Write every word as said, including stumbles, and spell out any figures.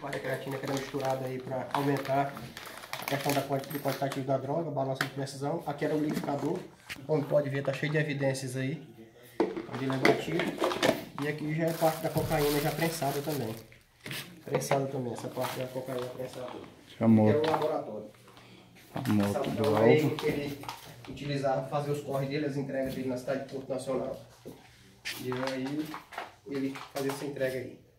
Olha a creatina que era misturada aí para aumentar a questão da, do quantitativo da droga, balança de precisão. Aqui era o liquidificador, como pode ver tá cheio de evidências aí, onde ele é batido. E aqui já é parte da cocaína já prensada também. Prensada também, essa parte da cocaína prensada. Chamou. Aqui era o laboratório. Moto do alvo. Aí ele utilizava fazer os corres dele, as entregas dele na cidade de Porto Nacional. E aí ele fazia essa entrega aí.